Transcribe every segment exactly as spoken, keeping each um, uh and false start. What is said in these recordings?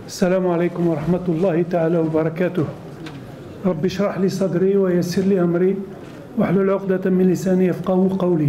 السلام عليكم ورحمة الله تعالى وبركاته. رب اشرح لي صدري ويسر لي أمري واحلل عقدة من لساني يفقهوا قولي.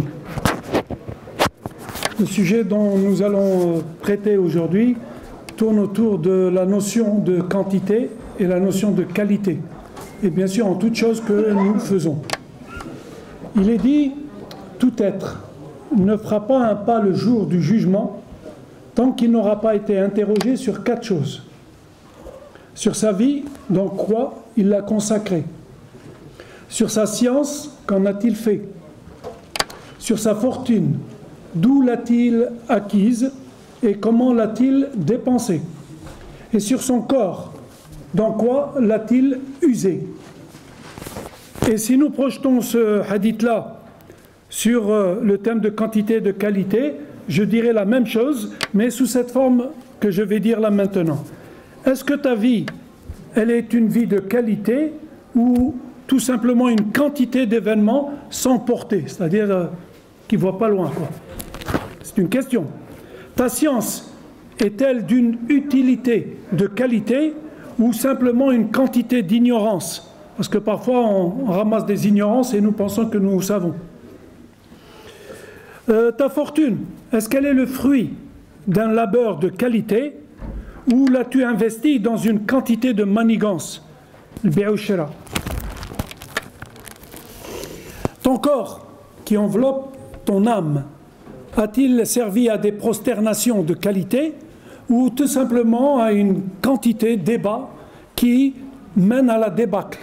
Le sujet dont nous allons traiter aujourd'hui tourne autour de la notion de quantité et la notion de qualité, et bien sûr en toute chose que nous faisons. Il est dit, tout être ne fera pas un pas le jour du jugement tant qu'il n'aura pas été interrogé sur quatre choses. Sur sa vie, dans quoi il l'a consacrée. Sur sa science, qu'en a-t-il fait? Sur sa fortune, d'où l'a-t-il acquise et comment l'a-t-il dépensée? Et sur son corps, dans quoi l'a-t-il usé? Et si nous projetons ce hadith-là sur le thème de quantité et de qualité, je dirais la même chose, mais sous cette forme que je vais dire là maintenant. Est-ce que ta vie, elle est une vie de qualité ou tout simplement une quantité d'événements sans portée, c'est-à-dire euh, qui ne voient pas loin, quoi. C'est une question. Ta science est-elle d'une utilité de qualité ou simplement une quantité d'ignorance? Parce que parfois on ramasse des ignorances et nous pensons que nous savons. Euh, ta fortune, est-ce qu'elle est le fruit d'un labeur de qualité ou l'as-tu investi dans une quantité de manigance? Le bi'ushra. Ton corps qui enveloppe ton âme, a-t-il servi à des prosternations de qualité ou tout simplement à une quantité débat qui mène à la débâcle?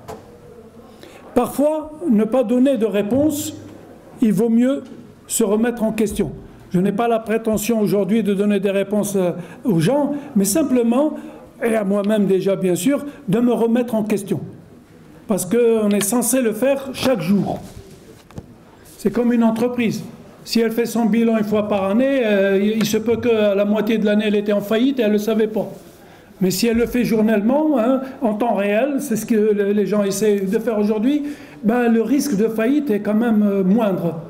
Parfois, ne pas donner de réponse, il vaut mieux se remettre en question. Je n'ai pas la prétention aujourd'hui de donner des réponses aux gens, mais simplement, et à moi-même déjà bien sûr, de me remettre en question. Parce qu'on est censé le faire chaque jour. C'est comme une entreprise. Si elle fait son bilan une fois par année, euh, il se peut qu'à la moitié de l'année elle était en faillite et elle ne le savait pas. Mais si elle le fait journellement, hein, en temps réel, c'est ce que les gens essaient de faire aujourd'hui, ben, le risque de faillite est quand même euh, moindre.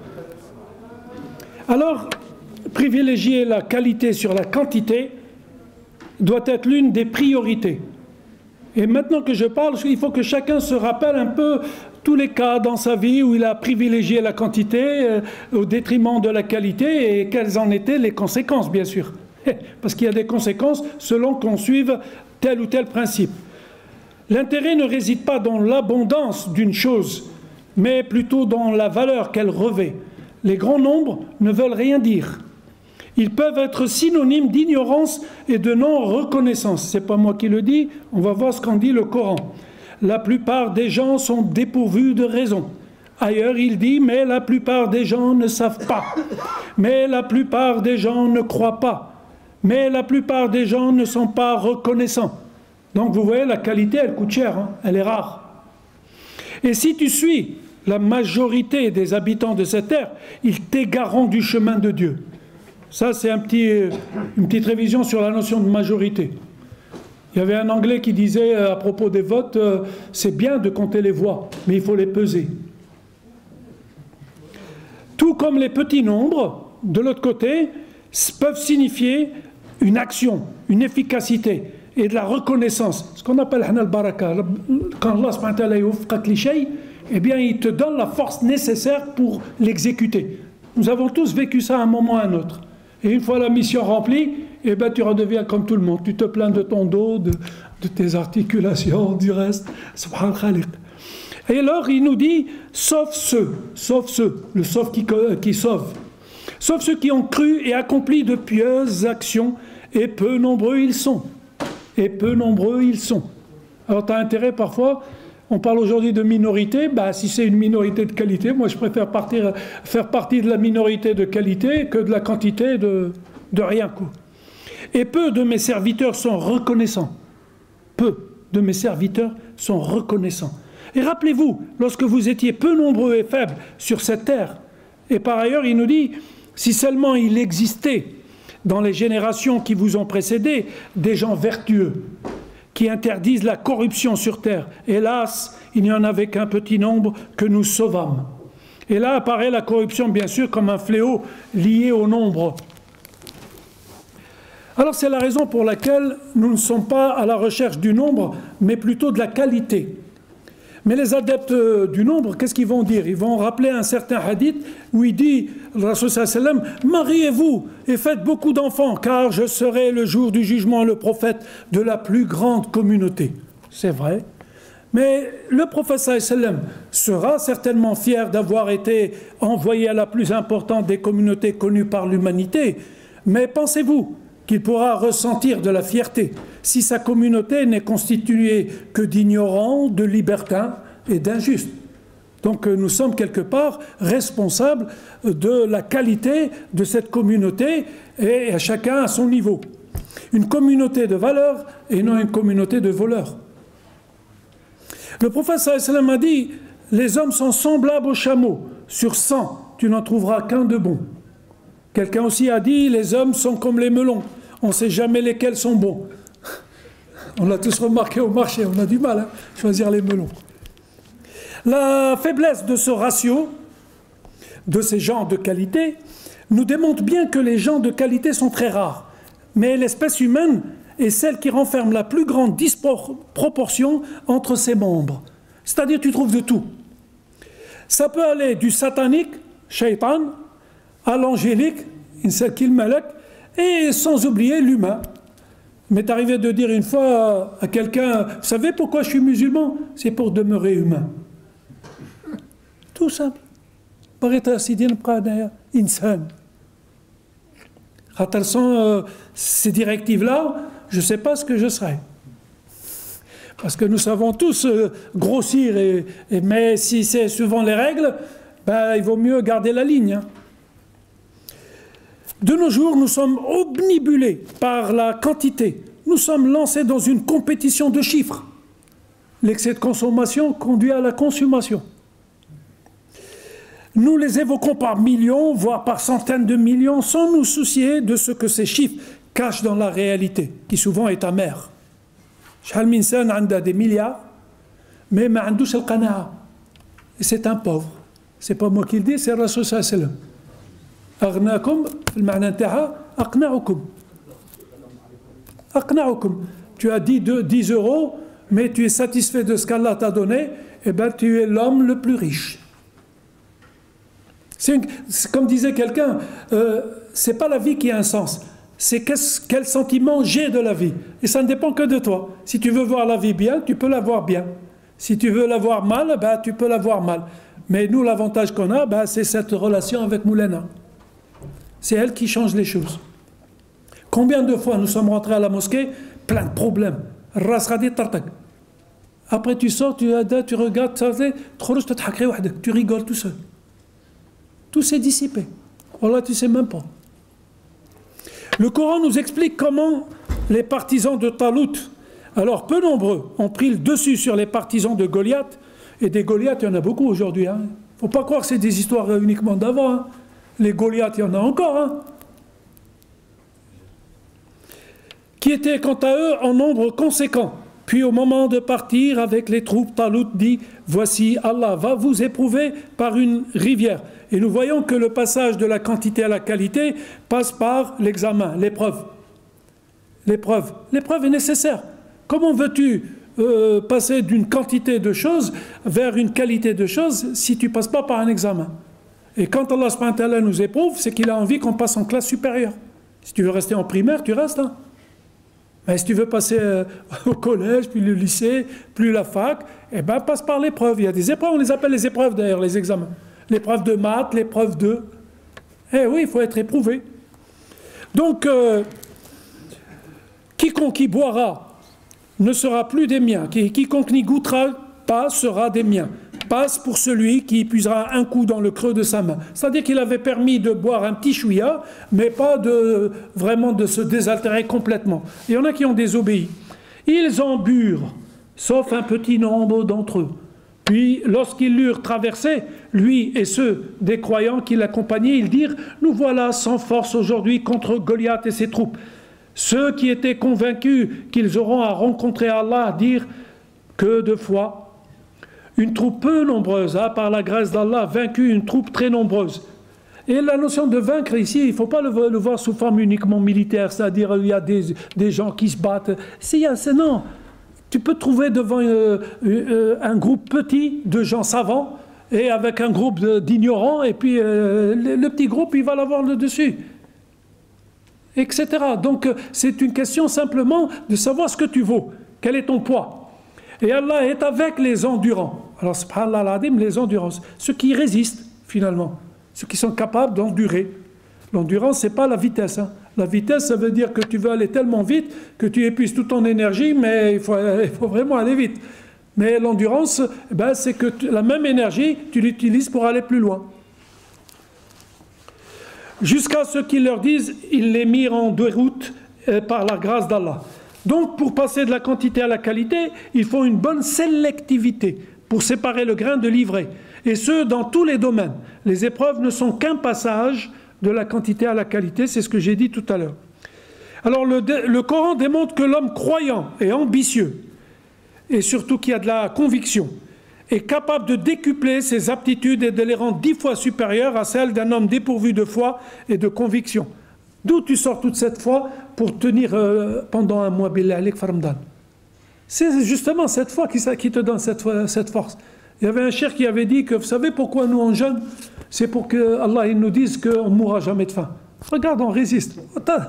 Alors, privilégier la qualité sur la quantité doit être l'une des priorités. Et maintenant que je parle, il faut que chacun se rappelle un peu tous les cas dans sa vie où il a privilégié la quantité euh, au détriment de la qualité et quelles en étaient les conséquences, bien sûr. Parce qu'il y a des conséquences selon qu'on suive tel ou tel principe. L'intérêt ne réside pas dans l'abondance d'une chose, mais plutôt dans la valeur qu'elle revêt. Les grands nombres ne veulent rien dire. Ils peuvent être synonymes d'ignorance et de non-reconnaissance. Ce n'est pas moi qui le dis, on va voir ce qu'en dit le Coran. La plupart des gens sont dépourvus de raison. Ailleurs, il dit, mais la plupart des gens ne savent pas. Mais la plupart des gens ne croient pas. Mais la plupart des gens ne sont pas reconnaissants. Donc vous voyez, la qualité, elle coûte cher, hein, elle est rare. Et si tu suis la majorité des habitants de cette terre, ils t'égareront du chemin de Dieu. Ça, c'est un petit, une petite révision sur la notion de majorité. Il y avait un Anglais qui disait à propos des votes, euh, c'est bien de compter les voix, mais il faut les peser. Tout comme les petits nombres, de l'autre côté, peuvent signifier une action, une efficacité et de la reconnaissance. Ce qu'on appelle Hanal Baraka. Quand Allah subhanahu wa ta'ala yufqak li shay, eh bien, il te donne la force nécessaire pour l'exécuter. Nous avons tous vécu ça à un moment ou à un autre. Et une fois la mission remplie, eh bien, tu redeviens comme tout le monde. Tu te plains de ton dos, de, de tes articulations, du reste. Subhan Khaliq. Et alors, il nous dit, sauf ceux, sauf ceux, le sauf qui, qui sauve, sauf ceux qui ont cru et accompli de pieuses actions, et peu nombreux ils sont. Et peu nombreux ils sont. Alors, tu as intérêt parfois... On parle aujourd'hui de minorité, bah, si c'est une minorité de qualité, moi je préfère partir, faire partie de la minorité de qualité que de la quantité de, de rien, quoi. Et peu de mes serviteurs sont reconnaissants. Peu de mes serviteurs sont reconnaissants. Et rappelez-vous, lorsque vous étiez peu nombreux et faibles sur cette terre, et par ailleurs il nous dit, si seulement il existait dans les générations qui vous ont précédé des gens vertueux, qui interdisent la corruption sur terre. Hélas, il n'y en avait qu'un petit nombre que nous sauvâmes. Et là apparaît la corruption, bien sûr, comme un fléau lié au nombre. Alors c'est la raison pour laquelle nous ne sommes pas à la recherche du nombre, mais plutôt de la qualité. Mais les adeptes du nombre, qu'est-ce qu'ils vont dire? Ils vont rappeler un certain hadith où il dit, le Rasul sallallahu alayhi wa sallam, mariez-vous et faites beaucoup d'enfants, car je serai le jour du jugement le prophète de la plus grande communauté. C'est vrai. Mais le prophète sallallahu alayhi wa sallam sera certainement fier d'avoir été envoyé à la plus importante des communautés connues par l'humanité. Mais pensez-vous qu'il pourra ressentir de la fierté si sa communauté n'est constituée que d'ignorants, de libertins et d'injustes? Donc nous sommes quelque part responsables de la qualité de cette communauté et à chacun à son niveau. Une communauté de valeurs et non une communauté de voleurs. Le prophète sallallahu alayhi wa sallam a dit, les hommes sont semblables aux chameaux, sur cent, tu n'en trouveras qu'un de bon. Quelqu'un aussi a dit, les hommes sont comme les melons, on ne sait jamais lesquels sont bons. On l'a tous remarqué au marché, on a du mal à choisir les melons. La faiblesse de ce ratio, de ces gens de qualité, nous démontre bien que les gens de qualité sont très rares. Mais l'espèce humaine est celle qui renferme la plus grande disproportion entre ses membres. C'est-à-dire tu trouves de tout. Ça peut aller du satanique, shaitan, à l'angélique, insakil malak, et sans oublier l'humain. Il m'est arrivé de dire une fois à quelqu'un, vous savez pourquoi je suis musulman? C'est pour demeurer humain. Tout simple. Insan. Quand elles sont euh, ces directives-là, je ne sais pas ce que je serai. Parce que nous savons tous euh, grossir, et, et, mais si c'est suivant les règles, ben, il vaut mieux garder la ligne. Hein. De nos jours, nous sommes obnubilés par la quantité. Nous sommes lancés dans une compétition de chiffres. L'excès de consommation conduit à la consommation. Nous les évoquons par millions, voire par centaines de millions, sans nous soucier de ce que ces chiffres cachent dans la réalité, qui souvent est amère. Shahal Minsan a des milliards, mais ma'andouch al-qana'a. Et c'est un pauvre. C'est pas moi qui le dis, c'est le Rasul sallallahu alayhi wa sallam. Aghnakum, le ma'na ntaha, aqna'ukum. Aqna'ukum. Tu as dit dix euros, mais tu es satisfait de ce qu'Allah t'a donné, et bien tu es l'homme le plus riche. C'est comme disait quelqu'un, euh, c'est pas la vie qui a un sens, c'est quel sentiment j'ai de la vie. Et ça ne dépend que de toi. Si tu veux voir la vie bien, tu peux la voir bien. Si tu veux la voir mal, ben, tu peux la voir mal. Mais nous, l'avantage qu'on a, ben, c'est cette relation avec Moulena. C'est elle qui change les choses. Combien de fois nous sommes rentrés à la mosquée, plein de problèmes. Après tu sors, tu, tu regardes, tu rigoles tout seul. Tout s'est dissipé. Voilà, tu ne sais même pas. Le Coran nous explique comment les partisans de Talut, alors peu nombreux, ont pris le dessus sur les partisans de Goliath. Et des Goliaths, il y en a beaucoup aujourd'hui. Il hein. ne faut pas croire que c'est des histoires uniquement d'avant. Hein. Les Goliaths, il y en a encore. Hein. Qui étaient quant à eux en nombre conséquent. Puis au moment de partir avec les troupes, Talut dit, voici Allah va vous éprouver par une rivière. Et nous voyons que le passage de la quantité à la qualité passe par l'examen, l'épreuve. L'épreuve. L'épreuve est nécessaire. Comment veux-tu euh, passer d'une quantité de choses vers une qualité de choses si tu ne passes pas par un examen? Et quand Allah subhanahu wa ta'ala nous éprouve, c'est qu'il a envie qu'on passe en classe supérieure. Si tu veux rester en primaire, tu restes. Hein. Mais si tu veux passer euh, au collège, puis le lycée, puis la fac, eh ben passe par l'épreuve. Il y a des épreuves, on les appelle les épreuves d'ailleurs, les examens. L'épreuve de maths, l'épreuve de... Eh oui, il faut être éprouvé. Donc, euh, quiconque y boira ne sera plus des miens. Quiconque n'y goûtera pas sera des miens. Passe pour celui qui puisera un coup dans le creux de sa main. C'est-à-dire qu'il avait permis de boire un petit chouïa, mais pas de, vraiment de se désaltérer complètement. Il y en a qui ont désobéi. Ils en burent, sauf un petit nombre d'entre eux. Puis, lorsqu'ils l'eurent traversé, lui et ceux des croyants qui l'accompagnaient, ils dirent « Nous voilà sans force aujourd'hui contre Goliath et ses troupes. » Ceux qui étaient convaincus qu'ils auront à rencontrer Allah dirent « Que de fois une troupe peu nombreuse a, par la grâce d'Allah, vaincu une troupe très nombreuse. Et la notion de vaincre ici, il ne faut pas le, le voir sous forme uniquement militaire, c'est-à-dire il y a des, des gens qui se battent. Si, non, tu peux trouver devant euh, euh, un groupe petit de gens savants et avec un groupe d'ignorants, et puis euh, le, le petit groupe, il va l'avoir le dessus, et cetera. Donc c'est une question simplement de savoir ce que tu vaux, quel est ton poids. Et Allah est avec les endurants. Alors, subhanallah al-azim, les endurants, ceux qui résistent finalement, ceux qui sont capables d'endurer. L'endurance, ce n'est pas la vitesse. Hein. La vitesse, ça veut dire que tu veux aller tellement vite que tu épuises toute ton énergie, mais il faut, il faut vraiment aller vite. Mais l'endurance, ben, c'est que tu, la même énergie, tu l'utilises pour aller plus loin. Jusqu'à ce qu'ils leur disent, ils les mirent en déroute euh, par la grâce d'Allah. Donc, pour passer de la quantité à la qualité, il faut une bonne sélectivité pour séparer le grain de l'ivraie. Et ce, dans tous les domaines. Les épreuves ne sont qu'un passage de la quantité à la qualité, c'est ce que j'ai dit tout à l'heure. Alors, le, le Coran démontre que l'homme croyant et ambitieux, et surtout qui a de la conviction, est capable de décupler ses aptitudes et de les rendre dix fois supérieures à celles d'un homme dépourvu de foi et de conviction. D'où tu sors toute cette foi pour tenir euh, pendant un mois, billah alik faramdan. C'est justement cette foi qui, qui te donne cette, cette force. Il y avait un cheikh qui avait dit que, vous savez pourquoi nous on jeûne? C'est pour que Allah il nous dise qu'on ne mourra jamais de faim. Regarde, on résiste.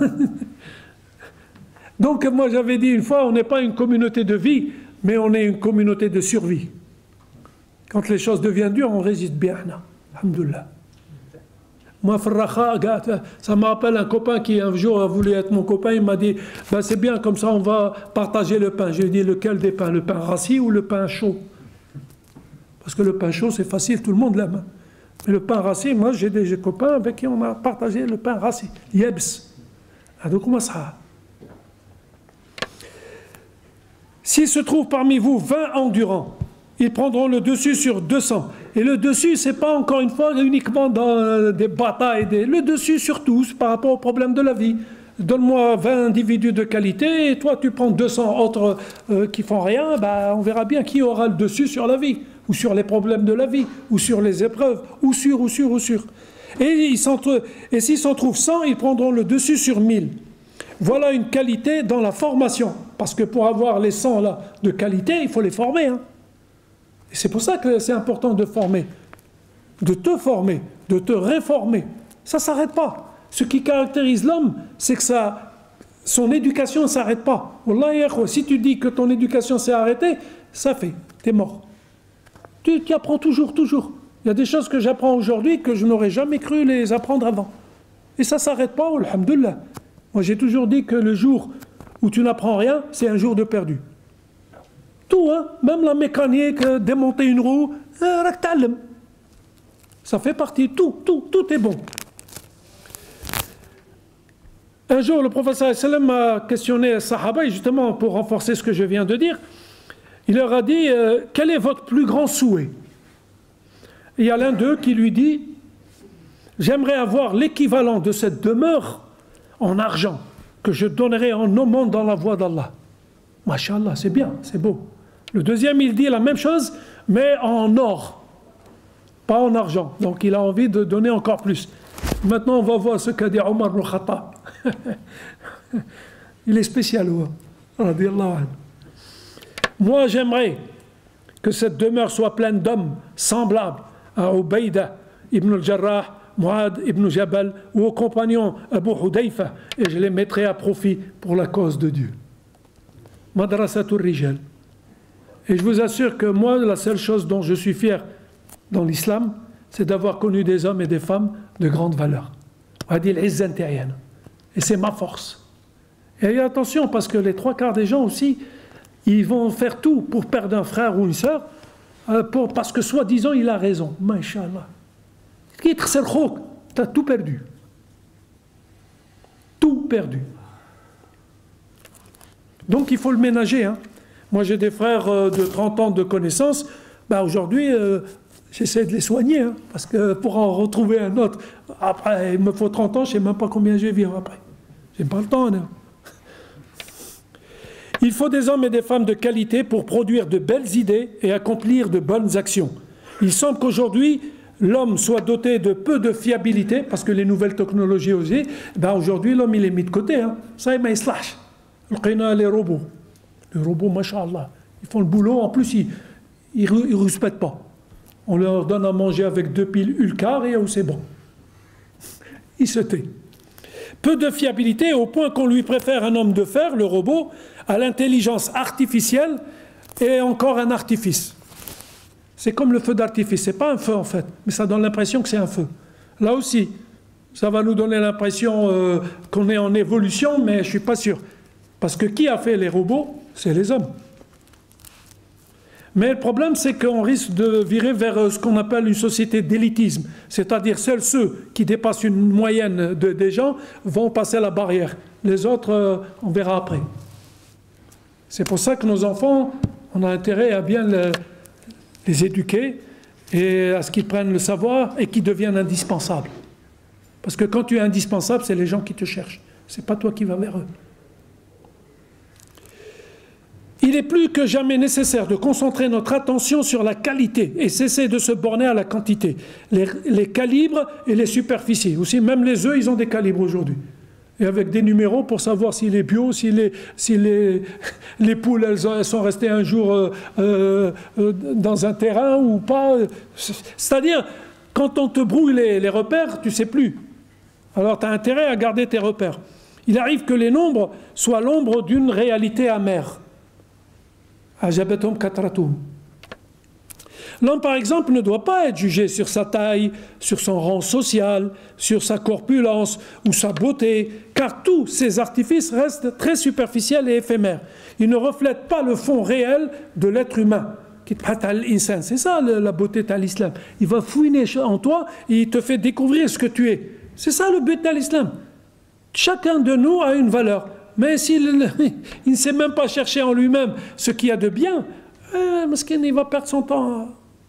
Donc moi j'avais dit une fois, on n'est pas une communauté de vie, mais on est une communauté de survie. Quand les choses deviennent dures, on résiste bien. Alhamdoulilah. Moi, ça me rappelle un copain qui un jour a voulu être mon copain, il m'a dit, ben, c'est bien, comme ça on va partager le pain. Je lui ai dit, lequel des pains? Le pain rassis ou le pain chaud? Parce que le pain chaud, c'est facile, tout le monde l'aime. Mais le pain rassis, moi j'ai des copains avec qui on a partagé le pain rassis. Yebs. Donc comment ça? S'il se trouve parmi vous vingt endurants, ils prendront le dessus sur deux cents. Et le dessus, ce n'est pas encore une fois uniquement dans des batailles. Des... Le dessus sur tous par rapport aux problèmes de la vie. Donne-moi vingt individus de qualité et toi tu prends deux cents autres euh, qui font rien, bah, on verra bien qui aura le dessus sur la vie, ou sur les problèmes de la vie, ou sur les épreuves, ou sur, ou sur, ou sur. Et, et s'ils s'en trouvent cent, ils prendront le dessus sur mille. Voilà une qualité dans la formation. Parce que pour avoir les cent là de qualité, il faut les former. Hein. Et c'est pour ça que c'est important de former, de te former, de te réformer. Ça ne s'arrête pas. Ce qui caractérise l'homme, c'est que ça, son éducation ne s'arrête pas. Wallahi, si tu dis que ton éducation s'est arrêtée, ça fait, tu es mort. Tu, tu apprends toujours, toujours. Il y a des choses que j'apprends aujourd'hui que je n'aurais jamais cru les apprendre avant. Et ça ne s'arrête pas, alhamdoulilah. Moi j'ai toujours dit que le jour où tu n'apprends rien, c'est un jour de perdu. Tout, hein, même la mécanique, démonter une roue, ça fait partie, tout, tout, tout est bon. Un jour, le prophète sallallahu alayhi wa sallam a questionné les Sahaba, et justement pour renforcer ce que je viens de dire, il leur a dit euh, « Quel est votre plus grand souhait ?» Il y a l'un d'eux qui lui dit « J'aimerais avoir l'équivalent de cette demeure en argent que je donnerais en aumône dans la voie d'Allah. » Masha'Allah, c'est bien, c'est beau. Le deuxième, il dit la même chose, mais en or, pas en argent. Donc il a envie de donner encore plus. Maintenant, on va voir ce qu'a dit Omar ibn Khattab. Il est spécial, radiyallahu anhu. Moi, j'aimerais que cette demeure soit pleine d'hommes semblables à Ubayda ibn al-Jarrah, Muad ibn Jabal ou aux compagnons Abu Hudayfa, et je les mettrai à profit pour la cause de Dieu. Madrasatul Rijal. Et je vous assure que moi, la seule chose dont je suis fier dans l'islam, c'est d'avoir connu des hommes et des femmes de grande valeur. Et c'est ma force. Et attention, parce que les trois quarts des gens aussi, ils vont faire tout pour perdre un frère ou une sœur, pour, parce que soi-disant il a raison. Masha'Allah. Tu as tout perdu. Tout perdu. Donc il faut le ménager. Hein. Moi j'ai des frères euh, de trente ans de connaissance. Ben, aujourd'hui, euh, j'essaie de les soigner. Hein, parce que pour en retrouver un autre, après il me faut trente ans, je ne sais même pas combien je vais vivre après. Je n'ai pas le temps. Non. Il faut des hommes et des femmes de qualité pour produire de belles idées et accomplir de bonnes actions. Il semble qu'aujourd'hui, l'homme soit doté de peu de fiabilité, parce que les nouvelles technologies aussi, ben aujourd'hui l'homme il est mis de côté. Hein. Ça, il m'a islach. Les robots. Les robots, mashallah, ils font le boulot, en plus ils ne respectent pas. On leur donne à manger avec deux piles Ulcar et c'est bon. Ils se tait. Peu de fiabilité au point qu'on lui préfère un homme de fer, le robot, à l'intelligence artificielle et encore un artifice. C'est comme le feu d'artifice, c'est pas un feu en fait, mais ça donne l'impression que c'est un feu. Là aussi, ça va nous donner l'impression euh, qu'on est en évolution, mais je ne suis pas sûr. Parce que qui a fait les robots? C'est les hommes. Mais le problème, c'est qu'on risque de virer vers ce qu'on appelle une société d'élitisme. C'est-à-dire seuls ceux qui dépassent une moyenne de, des gens vont passer la barrière. Les autres, euh, on verra après. C'est pour ça que nos enfants, on a intérêt à bien le, les éduquer et à ce qu'ils prennent le savoir et qu'ils deviennent indispensables. Parce que quand tu es indispensable, c'est les gens qui te cherchent. Ce n'est pas toi qui vas vers eux. Il est plus que jamais nécessaire de concentrer notre attention sur la qualité et cesser de se borner à la quantité. Les, les calibres et les superficies. Aussi, même les œufs, ils ont des calibres aujourd'hui. Et avec des numéros pour savoir s'il est bio, si les, si les, les poules elles, elles sont restées un jour euh, euh, dans un terrain ou pas. C'est-à-dire, quand on te brouille les, les repères, tu ne sais plus. Alors tu as intérêt à garder tes repères. Il arrive que les nombres soient l'ombre d'une réalité amère. L'homme, par exemple, ne doit pas être jugé sur sa taille, sur son rang social, sur sa corpulence ou sa beauté, car tous ces artifices restent très superficiels et éphémères. Ils ne reflètent pas le fond réel de l'être humain. C'est ça la beauté de l'islam. Il va fouiner en toi et il te fait découvrir ce que tu es. C'est ça le but de l'islam. Chacun de nous a une valeur. Mais s'il il ne sait même pas chercher en lui-même ce qu'il y a de bien, euh, il va perdre son temps.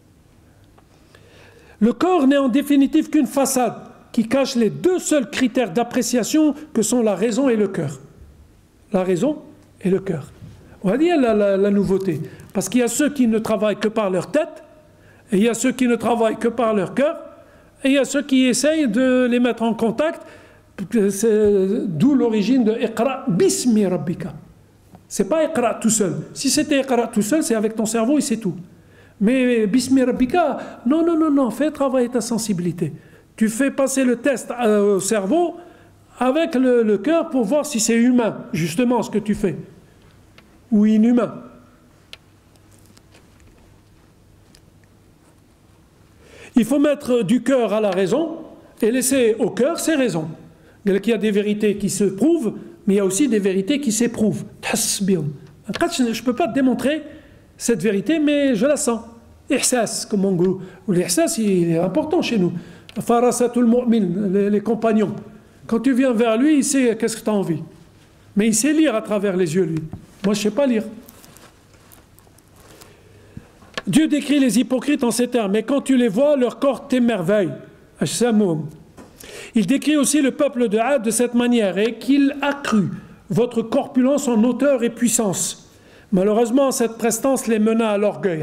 Le corps n'est en définitive qu'une façade qui cache les deux seuls critères d'appréciation que sont la raison et le cœur. La raison et le cœur. On va dire la, la, la nouveauté. Parce qu'il y a ceux qui ne travaillent que par leur tête, et il y a ceux qui ne travaillent que par leur cœur, et il y a ceux qui essayent de les mettre en contact. D'où l'origine de Iqra bismi rabbika. C'est pas Iqra tout seul. Si c'était Iqra tout seul, c'est avec ton cerveau et c'est tout. Mais bismi rabbika, non, non, non, non, fais travailler ta sensibilité. Tu fais passer le test au cerveau avec le, le cœur pour voir si c'est humain, justement, ce que tu fais. Ou inhumain. Il faut mettre du cœur à la raison et laisser au cœur ses raisons. Il y a des vérités qui se prouvent, mais il y a aussi des vérités qui s'éprouvent. Je ne peux pas te démontrer cette vérité, mais je la sens. Ihsas, comme on dit. L'ihsas, il est important chez nous. Farasatul mu'min, les, les compagnons. Quand tu viens vers lui, il sait qu'est-ce que tu as envie. Mais il sait lire à travers les yeux, lui. Moi, je ne sais pas lire. Dieu décrit les hypocrites en ces termes. Mais quand tu les vois, leur corps t'émerveille. Ashsamoum. Il décrit aussi le peuple de Had de cette manière et qu'il accrut votre corpulence en hauteur et puissance. Malheureusement, cette prestance les mena à l'orgueil.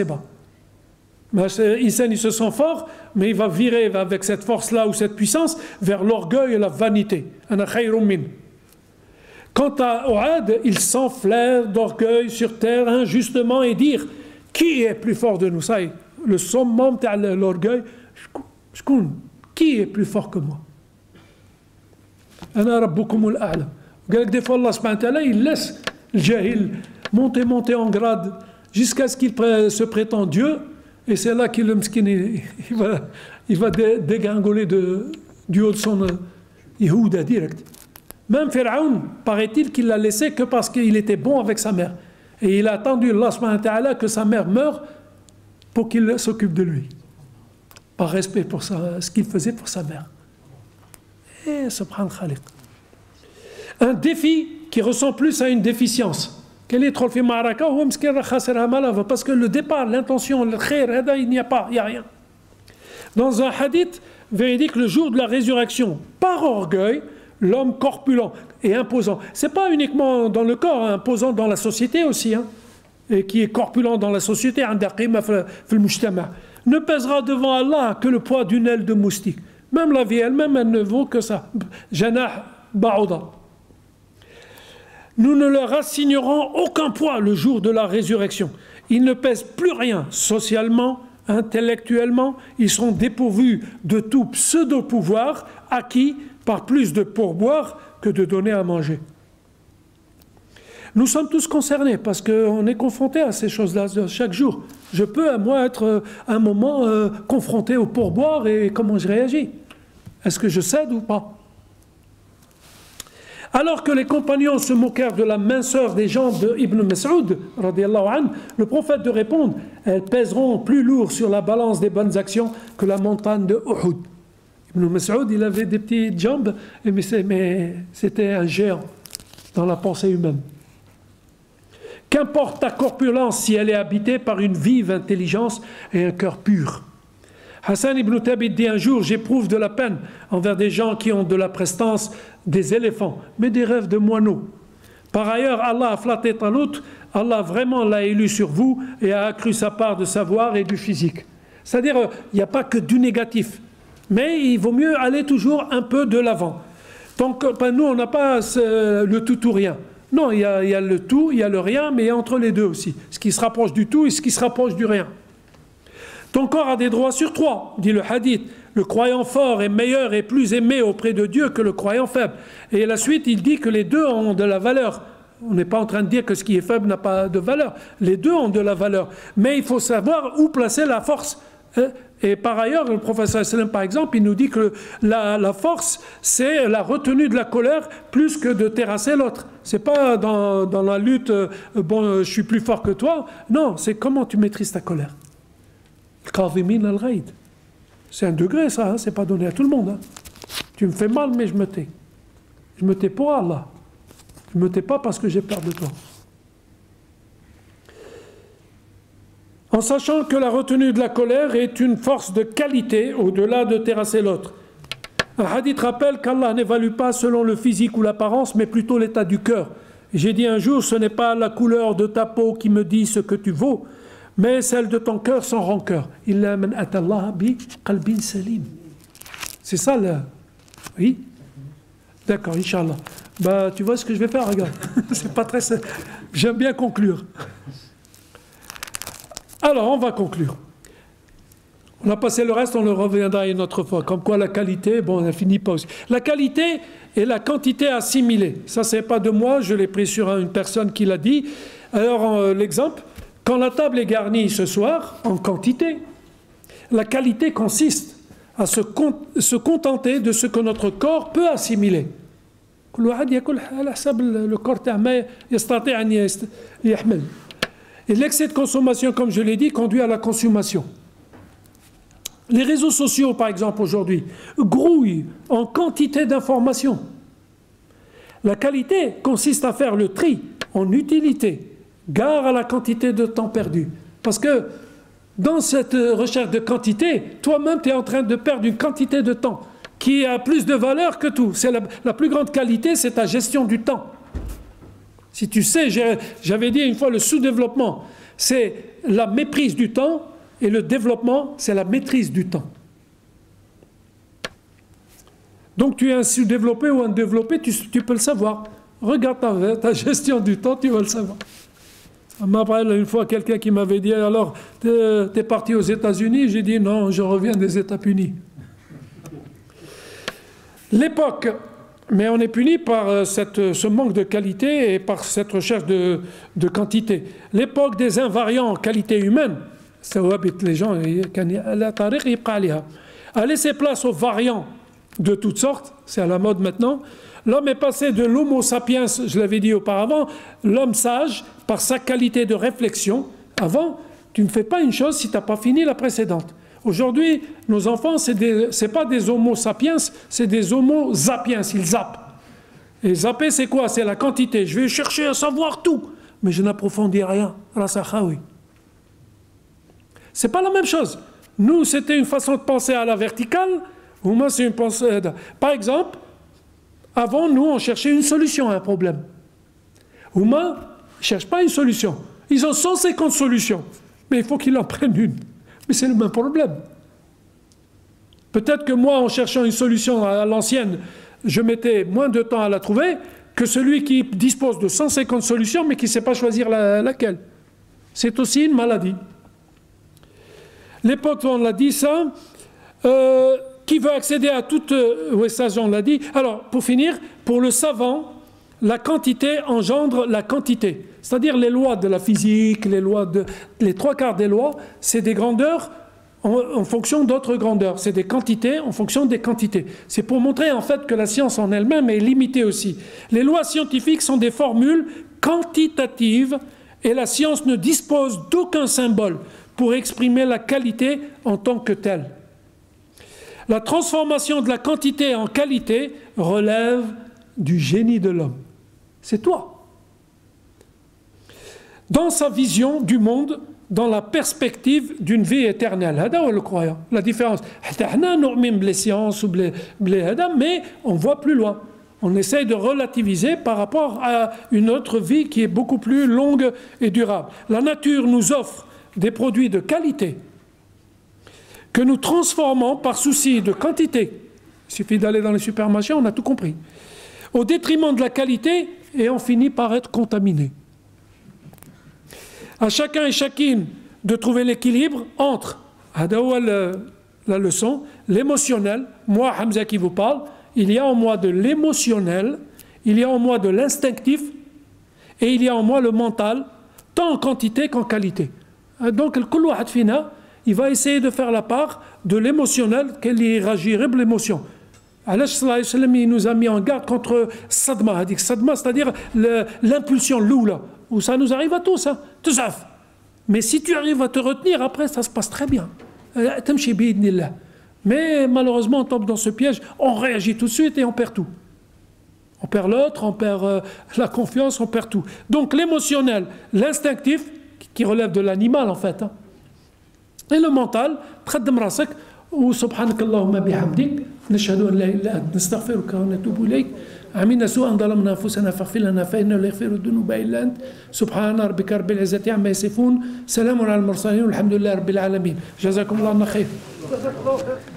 Ils se sent forts, mais il va virer avec cette force-là ou cette puissance vers l'orgueil et la vanité. Quant à Had, il s'enflaire d'orgueil sur terre injustement et dire qui est plus fort de nous? Ça y est, le summum de l'orgueil. Qui est plus fort que moi? Ana rabbukumul a'la. Des fois, Allah subhanahu wa ta'ala, il laisse le jahil monter, monter en grade jusqu'à ce qu'il se prétend Dieu. Et c'est là qu'il le mskin, il va, il va dégringoler de, du haut de son Yehuda direct. Même Pharaon, paraît-il qu'il l'a laissé que parce qu'il était bon avec sa mère. Et il a attendu Allah subhanahu wa ta'ala que sa mère meure pour qu'il s'occupe de lui. Par respect pour sa, ce qu'il faisait pour sa mère. Et subhan khaliq. Un défi qui ressemble plus à une déficience. Quel est trop le maraka? Parce que le départ, l'intention, le khair, il n'y a pas, il n'y a rien. Dans un hadith véridique, le jour de la résurrection, par orgueil, l'homme corpulent et imposant. Ce n'est pas uniquement dans le corps, hein, imposant dans la société aussi, hein, et qui est corpulent dans la société, ne pèsera devant Allah que le poids d'une aile de moustique. Même la vie elle-même, elle ne vaut que ça. Janah ba'uda. Nous ne leur assignerons aucun poids le jour de la résurrection. Ils ne pèsent plus rien socialement, intellectuellement. Ils seront dépourvus de tout pseudo-pouvoir acquis par plus de pourboire que de donner à manger. Nous sommes tous concernés parce qu'on est confronté à ces choses-là chaque jour. Je peux, à moi, être à un moment euh, confronté au pourboire et comment je réagis. Est-ce que je cède ou pas? Alors que les compagnons se moquèrent de la minceur des jambes d'Ibn Mas'ud, le prophète de répondre, elles pèseront plus lourd sur la balance des bonnes actions que la montagne de Uhud. Ibn Mas'ud, il avait des petites jambes, mais c'était un géant dans la pensée humaine. Qu'importe ta corpulence si elle est habitée par une vive intelligence et un cœur pur. Hassan ibn Thabit dit un jour, j'éprouve de la peine envers des gens qui ont de la prestance des éléphants, mais des rêves de moineaux. Par ailleurs, Allah a flatté Talut, Allah vraiment l'a élu sur vous et a accru sa part de savoir et du physique. C'est-à-dire, il n'y a pas que du négatif, mais il vaut mieux aller toujours un peu de l'avant. Donc, nous, on n'a pas ce, le tout ou rien. Non, il y, a, il y a le tout, il y a le rien, mais il y a entre les deux aussi. Ce qui se rapproche du tout et ce qui se rapproche du rien. Ton corps a des droits sur toi, dit le hadith. Le croyant fort est meilleur et plus aimé auprès de Dieu que le croyant faible. Et la suite, il dit que les deux ont de la valeur. On n'est pas en train de dire que ce qui est faible n'a pas de valeur. Les deux ont de la valeur. Mais il faut savoir où placer la force. Et par ailleurs, le professeur sallam, par exemple, il nous dit que la, la force, c'est la retenue de la colère plus que de terrasser l'autre. C'est pas dans, dans la lutte, euh, bon, je suis plus fort que toi. Non, c'est comment tu maîtrises ta colère. C'est un degré, ça, hein, c'est pas donné à tout le monde. Hein. Tu me fais mal, mais je me tais. Je me tais pour Allah. Je me tais pas parce que j'ai peur de toi. En sachant que la retenue de la colère est une force de qualité au-delà de terrasser l'autre. Un hadith rappelle qu'Allah n'évalue pas selon le physique ou l'apparence, mais plutôt l'état du cœur. J'ai dit un jour, ce n'est pas la couleur de ta peau qui me dit ce que tu vaux, mais celle de ton cœur sans rancœur. Illa man atallaha bi qalbin salim. C'est ça là. Oui. D'accord, Inch'Allah. Bah, tu vois ce que je vais faire, regarde. C'est pas très. J'aime bien conclure. Alors, on va conclure. On a passé le reste, on le reviendra une autre fois. Comme quoi la qualité, bon, elle finit pas aussi. La qualité et la quantité assimilée. Ça, c'est pas de moi, je l'ai pris sur une personne qui l'a dit. Alors, euh, l'exemple, quand la table est garnie ce soir, en quantité, la qualité consiste à se, con se contenter de ce que notre corps peut assimiler. Et l'excès de consommation, comme je l'ai dit, conduit à la consommation. Les réseaux sociaux, par exemple, aujourd'hui, grouillent en quantité d'informations. La qualité consiste à faire le tri en utilité. Gare à la quantité de temps perdu. Parce que dans cette recherche de quantité, toi-même, tu es en train de perdre une quantité de temps qui a plus de valeur que tout. C'est la, la plus grande qualité, c'est ta gestion du temps. Si tu sais, j'avais dit une fois, le sous-développement, c'est la méprise du temps, et le développement, c'est la maîtrise du temps. Donc tu es un sous-développé ou un développé, tu, tu peux le savoir. Regarde ta, ta gestion du temps, tu vas le savoir. Ça m'a rappelé une fois quelqu'un qui m'avait dit, alors, t'es, t'es parti aux États-Unis? J'ai dit, non, je reviens des États-Unis. L'époque, mais on est puni par cette, ce manque de qualité et par cette recherche de, de quantité. L'époque des invariants en qualité humaine, les gens a laissé place aux variants de toutes sortes, c'est à la mode maintenant. L'homme est passé de l'homo sapiens, je l'avais dit auparavant, l'homme sage, par sa qualité de réflexion. Avant, tu ne fais pas une chose si tu n'as pas fini la précédente. Aujourd'hui, nos enfants, ce n'est pas des homo sapiens, c'est des homo zapiens, ils zappent. Et zapper, c'est quoi? C'est la quantité. Je vais chercher à savoir tout, mais je n'approfondis rien. Rasakhaoui. C'est pas la même chose. Nous, c'était une façon de penser à la verticale, ou moi, c'est une pensée... Par exemple, avant, nous, on cherchait une solution à un problème. Ouma ne cherche pas une solution. Ils ont cent cinquante solutions, mais il faut qu'ils en prennent une. Mais c'est le même problème. Peut-être que moi, en cherchant une solution à l'ancienne, je mettais moins de temps à la trouver que celui qui dispose de cent cinquante solutions, mais qui ne sait pas choisir la, laquelle. C'est aussi une maladie. L'époque où on l'a dit ça, euh, qui veut accéder à toute... Euh, oui, ça, on l'a dit. Alors, pour finir, pour le savant, la quantité engendre la quantité. C'est-à-dire les lois de la physique, les lois de... Les trois quarts des lois, c'est des grandeurs en, en fonction d'autres grandeurs. C'est des quantités en fonction des quantités. C'est pour montrer en fait que la science en elle-même est limitée aussi. Les lois scientifiques sont des formules quantitatives et la science ne dispose d'aucun symbole pour exprimer la qualité en tant que telle. La transformation de la quantité en qualité relève du génie de l'homme. C'est toi. Dans sa vision du monde, dans la perspective d'une vie éternelle. C'est le croyant. La différence. Les sciences, mais on voit plus loin. On essaye de relativiser par rapport à une autre vie qui est beaucoup plus longue et durable. La nature nous offre des produits de qualité que nous transformons par souci de quantité. Il suffit d'aller dans les supermarchés, on a tout compris. Au détriment de la qualité, et on finit par être contaminé. À chacun et chacune de trouver l'équilibre entre, la leçon, l'émotionnel. Moi, Hamza qui vous parle, il y a en moi de l'émotionnel, il y a en moi de l'instinctif, et il y a en moi le mental, tant en quantité qu'en qualité. Donc, le kullu wahad fina, il va essayer de faire la part de l'émotionnel, qu'elle y réagirait de l'émotion. Allah sallallahu alayhi wa sallam, il nous a mis en garde contre sadma, sadma, c'est-à-dire l'impulsion loula, où ça nous arrive à tous, hein, tous. Mais si tu arrives à te retenir, après ça se passe très bien. Mais malheureusement, on tombe dans ce piège, on réagit tout de suite et on perd tout. On perd l'autre, on perd euh, la confiance, on perd tout. Donc l'émotionnel, l'instinctif, qui relève de l'animal en fait, hein, et le mental, تخدم راسك وسبحانك اللهم بحمدك نشهد أن لا إله إلا أنت نستغفرك ونتوب إليك عملنا سوءا ظلمنا أنفسنا فاغفر لنا فإنه لا يغفر الذنوب إلا أنت سبحان ربك رب العزة عما يصفون سلام على المرسلين والحمد لله رب العالمين جزاكم الله خير.